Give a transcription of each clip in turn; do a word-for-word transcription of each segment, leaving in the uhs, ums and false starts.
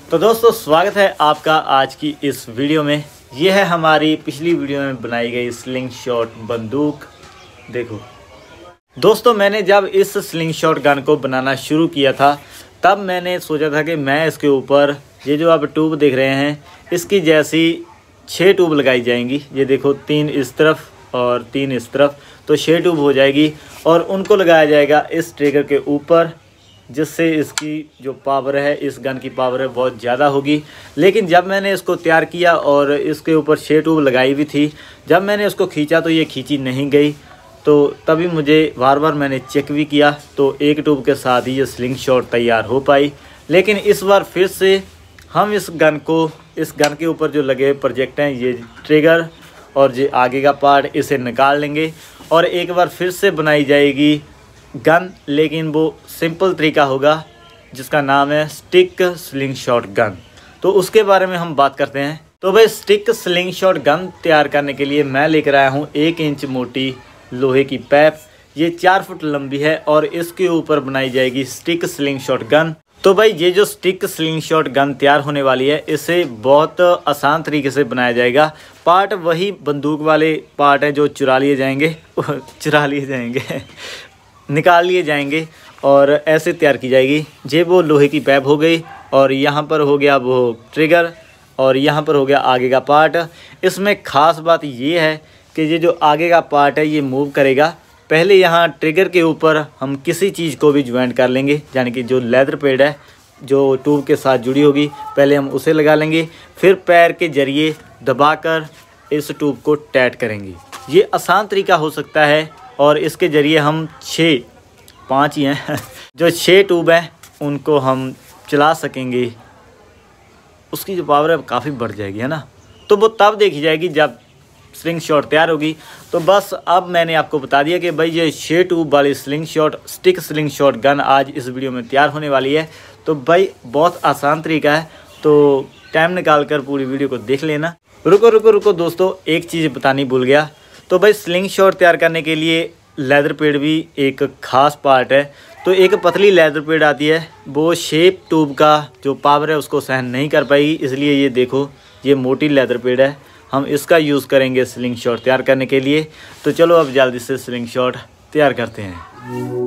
तो दोस्तों स्वागत है आपका आज की इस वीडियो में। यह है हमारी पिछली वीडियो में बनाई गई स्लिंग शॉट बंदूक। देखो दोस्तों, मैंने जब इस स्लिंग शॉट गन को बनाना शुरू किया था तब मैंने सोचा था कि मैं इसके ऊपर ये जो आप ट्यूब देख रहे हैं इसकी जैसी छः ट्यूब लगाई जाएंगी। ये देखो, तीन इस तरफ और तीन इस तरफ, तो छः ट्यूब हो जाएगी और उनको लगाया जाएगा इस ट्रिगर के ऊपर, जिससे इसकी जो पावर है, इस गन की पावर है, बहुत ज़्यादा होगी। लेकिन जब मैंने इसको तैयार किया और इसके ऊपर छः ट्यूब लगाई हुई थी, जब मैंने इसको खींचा तो ये खींची नहीं गई। तो तभी मुझे बार बार मैंने चेक भी किया तो एक ट्यूब के साथ ही ये स्लिंग शॉट तैयार हो पाई। लेकिन इस बार फिर से हम इस गन को, इस गन के ऊपर जो लगे प्रोजेक्ट हैं, ये ट्रिगर और जो आगे का पार्ट, इसे निकाल लेंगे और एक बार फिर से बनाई जाएगी गन। लेकिन वो सिंपल तरीका होगा जिसका नाम है स्टिक स्लिंग शॉट गन। तो उसके बारे में हम बात करते हैं। तो भाई, स्टिक स्लिंग शॉट गन तैयार करने के लिए मैं लेकर आया हूँ एक इंच मोटी लोहे की पैप। ये चार फुट लंबी है और इसके ऊपर बनाई जाएगी स्टिक स्लिंग शॉट गन। तो भाई, ये जो स्टिक स्लिंग शॉट गन तैयार होने वाली है, इसे बहुत आसान तरीके से बनाया जाएगा। पार्ट वही बंदूक वाले पार्ट हैं जो चुरा लिए जाएंगे चुरा लिए जाएंगे निकाल लिए जाएंगे और ऐसे तैयार की जाएगी। ये वो लोहे की पैप हो गई और यहाँ पर हो गया वो ट्रिगर और यहाँ पर हो गया आगे का पार्ट। इसमें ख़ास बात ये है कि ये जो आगे का पार्ट है ये मूव करेगा। पहले यहाँ ट्रिगर के ऊपर हम किसी चीज़ को भी ज्वाइंट कर लेंगे, यानी कि जो लेदर पैड है जो ट्यूब के साथ जुड़ी होगी, पहले हम उसे लगा लेंगे, फिर पैर के जरिए दबाकर इस ट्यूब को टाइट करेंगे। ये आसान तरीका हो सकता है और इसके ज़रिए हम छः पाँच ही हैं जो छः ट्यूब हैं उनको हम चला सकेंगे। उसकी जो पावर है काफ़ी बढ़ जाएगी, है ना। तो वो तब देखी जाएगी जब स्लिंग शॉट तैयार होगी। तो बस अब मैंने आपको बता दिया कि भाई ये छः ट्यूब वाली slingshot, stick slingshot gun आज इस वीडियो में तैयार होने वाली है। तो भाई बहुत आसान तरीका है, तो टाइम निकाल कर पूरी वीडियो को देख लेना। रुको रुको रुको दोस्तों, एक चीज़ बतानी भूल गया। तो भाई, स्लिंग शॉट तैयार करने के लिए लेदर पैड भी एक ख़ास पार्ट है। तो एक पतली लेदर पैड आती है, वो शेप ट्यूब का जो पावर है उसको सहन नहीं कर पाएगी, इसलिए ये देखो, ये मोटी लेदर पैड है, हम इसका यूज़ करेंगे स्लिंग शॉट तैयार करने के लिए। तो चलो अब जल्दी से स्लिंग शॉट तैयार करते हैं।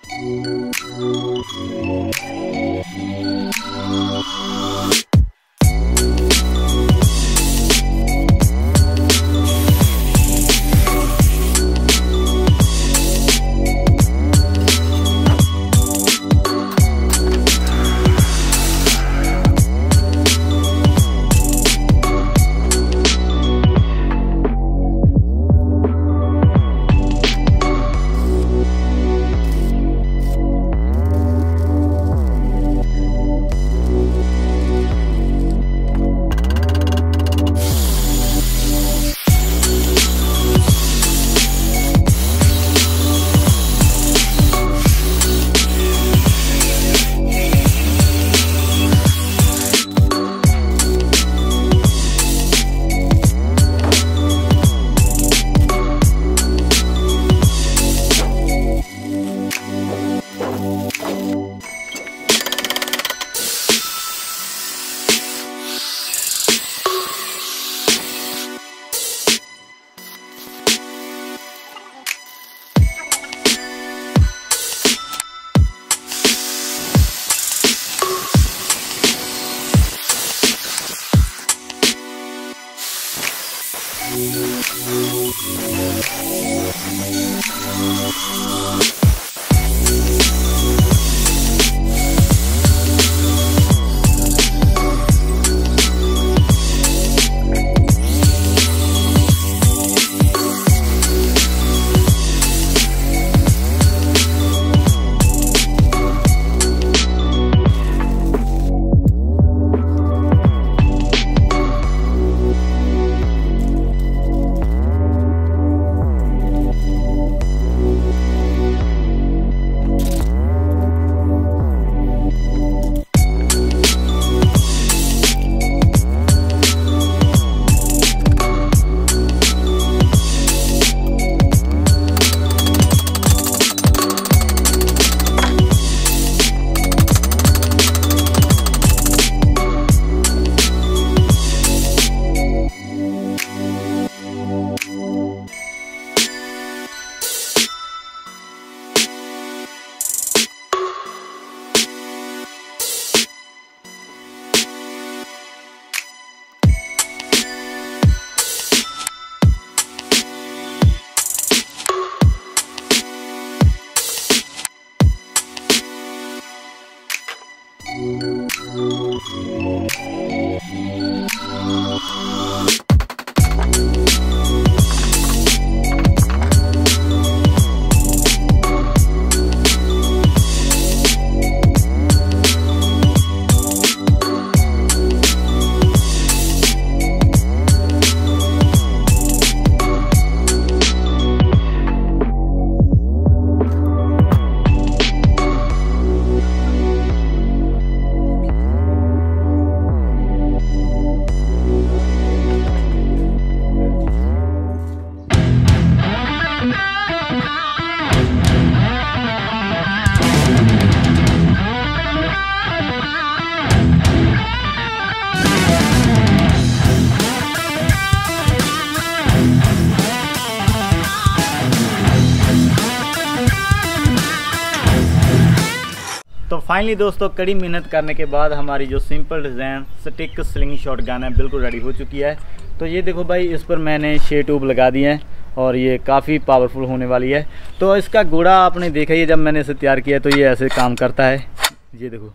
तो फाइनली दोस्तों कड़ी मेहनत करने के बाद हमारी जो simple design stick slingshot gun है बिल्कुल रेडी हो चुकी है। तो ये देखो भाई, इस पर मैंने छः ट्यूब लगा दिए हैं और ये काफ़ी पावरफुल होने वाली है। तो इसका गोड़ा आपने देखा ही, जब मैंने इसे तैयार किया तो ये ऐसे काम करता है। ये देखो,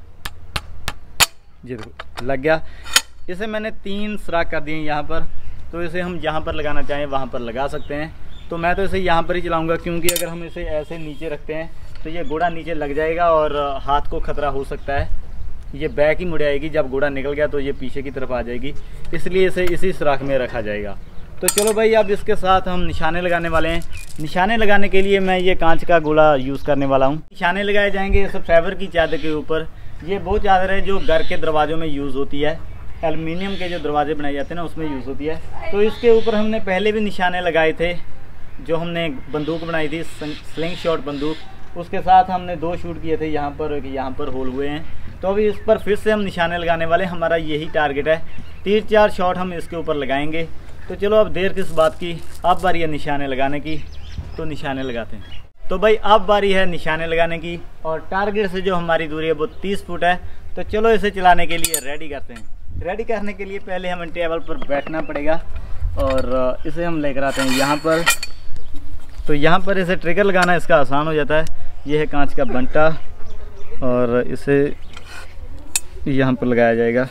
ये देखो लग गया। इसे मैंने तीन सुराख कर दिए यहाँ पर, तो इसे हम जहाँ पर लगाना चाहें वहाँ पर लगा सकते हैं। तो मैं तो इसे यहाँ पर ही चलाऊँगा, क्योंकि अगर हम इसे ऐसे नीचे रखते हैं तो ये गोड़ा नीचे लग जाएगा और हाथ को खतरा हो सकता है। ये बैक ही मुड़ आएगी, जब गोड़ा निकल गया तो ये पीछे की तरफ आ जाएगी, इसलिए इसे इसी सुराख में रखा जाएगा। तो चलो भाई, अब इसके साथ हम निशाने लगाने वाले हैं। निशाने लगाने के लिए मैं ये कांच का गोला यूज़ करने वाला हूँ। निशाने लगाए जाएंगे सब्सक्राइबर की चादर के ऊपर। ये वो चादर है जो घर के दरवाज़ों में यूज़ होती है, एल्युमिनियम के जो दरवाजे बनाए जाते हैं ना उसमें यूज़ होती है। तो इसके ऊपर हमने पहले भी निशाने लगाए थे, जो हमने बंदूक बनाई थी स्लिंग शॉट बंदूक, उसके साथ हमने दो शूट किए थे यहाँ पर, यहाँ पर होल हुए हैं। तो अभी इस पर फिर से हम निशाने लगाने वाले, हमारा यही टारगेट है। तीन चार शॉट हम इसके ऊपर लगाएंगे। तो चलो अब देर किस बात की, अब बारी है निशाने लगाने की, तो निशाने लगाते हैं। तो भाई अब बारी है निशाने लगाने की, और टारगेट से जो हमारी दूरी है वो तीस फुट है। तो चलो इसे चलाने के लिए रेडी करते हैं। रेडी करने के लिए पहले हमें टेबल पर बैठना पड़ेगा और इसे हम लेकर आते हैं यहाँ पर। तो यहाँ पर इसे ट्रिगर लगाना इसका आसान हो जाता है। ये है कांच का बंटा और इसे यहाँ पर लगाया जाएगा।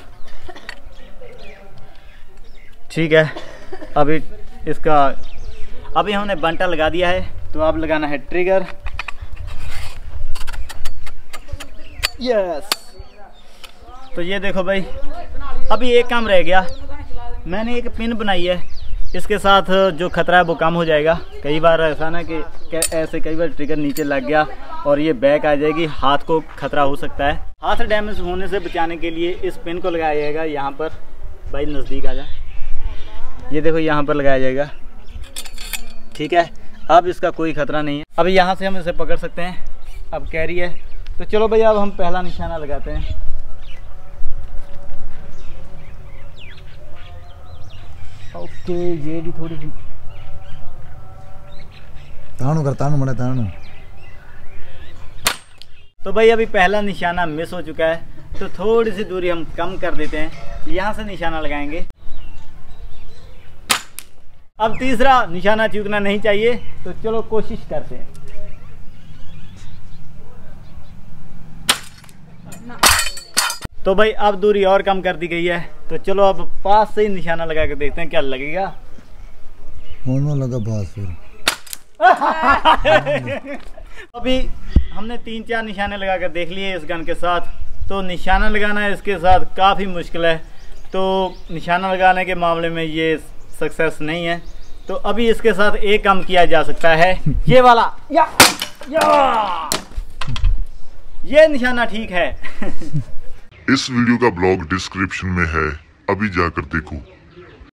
ठीक है, अभी इसका अभी हमने बंटा लगा दिया है, तो अब लगाना है ट्रिगर। यस। तो ये देखो भाई, अभी एक काम रह गया। मैंने एक पिन बनाई है, इसके साथ जो खतरा है वो कम हो जाएगा। कई बार ऐसा ना कि ऐसे कई बार ट्रिगर नीचे लग गया और ये बैक आ जाएगी, हाथ को खतरा हो सकता है। हाथ डैमेज होने से बचाने के लिए इस पिन को लगाया जाएगा यहाँ पर। भाई नज़दीक आ जा, ये देखो यहाँ पर लगाया जाएगा। ठीक है, अब इसका कोई खतरा नहीं है। अब यहाँ से हम इसे पकड़ सकते हैं। अब कैरी है, तो चलो भैया अब हम पहला निशाना लगाते हैं। ओके, ये भी थोड़ी सी तानू कर तानू मड़ा तानू। तो भाई अभी पहला निशाना मिस हो चुका है, तो थोड़ी सी दूरी हम कम कर देते हैं। यहाँ से निशाना लगाएंगे। अब तीसरा निशाना चूकना नहीं चाहिए, तो चलो कोशिश करते हैं। तो भाई अब दूरी और कम कर दी गई है, तो चलो अब पास से ही निशाना लगा कर देखते हैं क्या लगेगा। होने लगा पास फिर। अभी हमने तीन चार निशाने लगा कर देख लिए इस गन के साथ। तो निशाना लगाना इसके साथ काफ़ी मुश्किल है, तो निशाना लगाने के मामले में ये सक्सेस नहीं है। तो अभी इसके साथ एक काम किया जा सकता है, ये वाला या, या! ये निशाना ठीक है। इस वीडियो का ब्लॉग डिस्क्रिप्शन में है, अभी जाकर देखो।